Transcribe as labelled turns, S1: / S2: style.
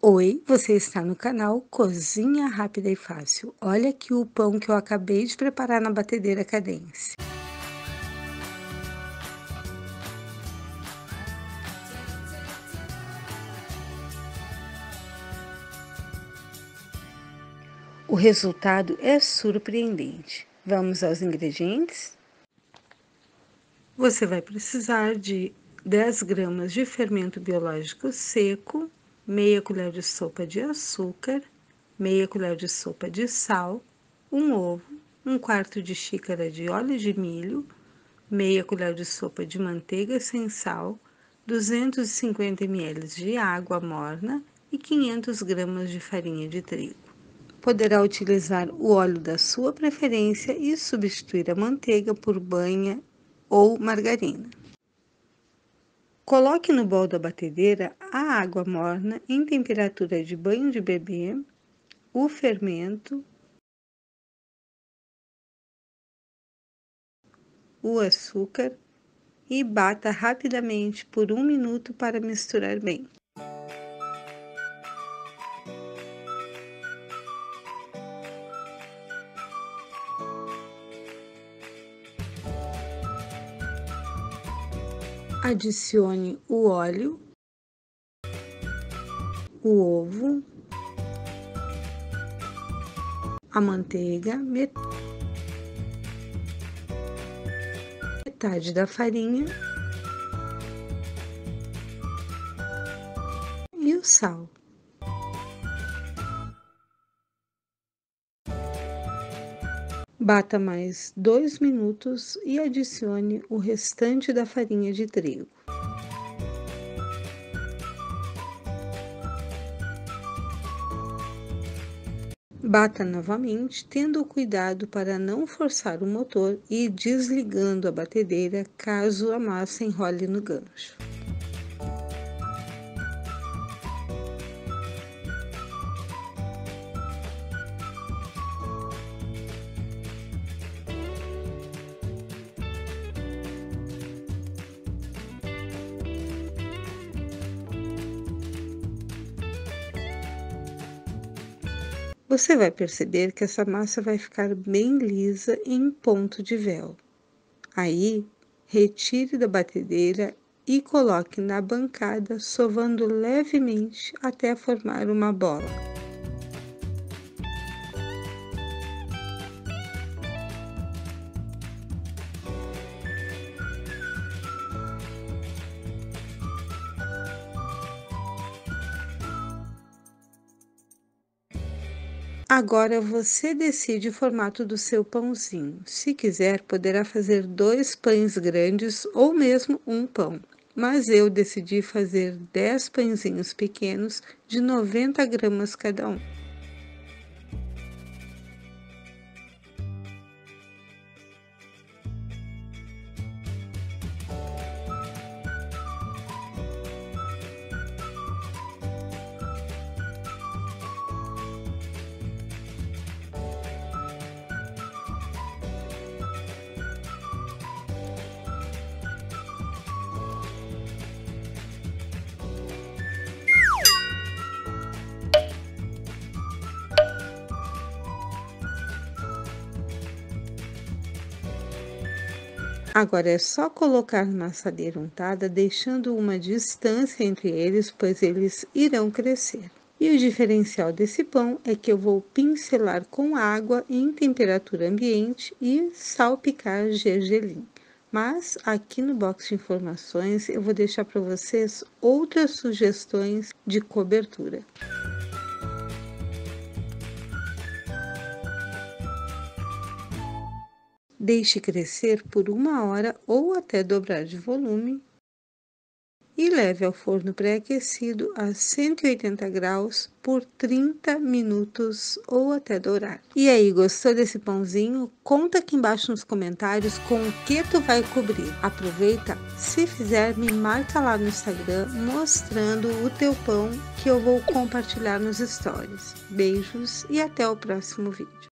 S1: Oi, você está no canal Cozinha Rápida e Fácil. Olha aqui o pão que eu acabei de preparar na batedeira Cadence. O resultado é surpreendente. Vamos aos ingredientes? Você vai precisar de 10 gramas de fermento biológico seco, meia colher de sopa de açúcar, meia colher de sopa de sal, um ovo, um quarto de xícara de óleo de milho, meia colher de sopa de manteiga sem sal, 250 ml de água morna e 500 gramas de farinha de trigo. Poderá utilizar o óleo da sua preferência e substituir a manteiga por banha ou margarina. Coloque no bol da batedeira a água morna em temperatura de banho de bebê, o fermento, o açúcar e bata rapidamente por 1 minuto para misturar bem. Adicione o óleo, o ovo, a manteiga, metade da farinha e o sal. Bata mais 2 minutos e adicione o restante da farinha de trigo. Bata novamente, tendo cuidado para não forçar o motor e desligando a batedeira caso a massa enrole no gancho. Você vai perceber que essa massa vai ficar bem lisa em ponto de véu. Aí, retire da batedeira e coloque na bancada, sovando levemente até formar uma bola. Agora você decide o formato do seu pãozinho. Se quiser, poderá fazer 2 pães grandes ou mesmo um pão. Mas eu decidi fazer 10 pãezinhos pequenos de 90 gramas cada um. Agora é só colocar na assadeira untada, deixando uma distância entre eles, pois eles irão crescer. E o diferencial desse pão é que eu vou pincelar com água em temperatura ambiente e salpicar gergelim. Mas aqui no box de informações eu vou deixar para vocês outras sugestões de cobertura. Deixe crescer por 1 hora ou até dobrar de volume e leve ao forno pré-aquecido a 180 graus por 30 minutos ou até dourar. E aí, gostou desse pãozinho? Conta aqui embaixo nos comentários com o que tu vai cobrir. Aproveita, se fizer, me marca lá no Instagram mostrando o teu pão que eu vou compartilhar nos stories. Beijos e até o próximo vídeo.